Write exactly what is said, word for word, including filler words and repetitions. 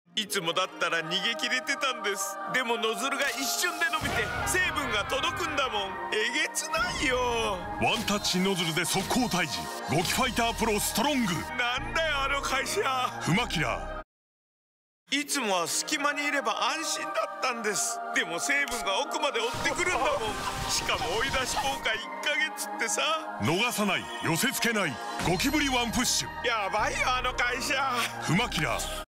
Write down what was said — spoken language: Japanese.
いつもだったら逃げ切れてたんです。でもノズルが一瞬で伸びて成分が届くんだもん。えげつないよ。 ワンタッチノズルで速攻退治。ゴキファイタープロストロング。 なんだよあの会社。 フマキラー。いつもは隙間にいれば安心だったんです。でも成分が奥まで追ってくるんだもん。しかも追い出し効果いっかげつってさ。 逃さない、寄せ付けない、ゴキブリワンプッシュ。 やばいよあの会社。 フマキラー。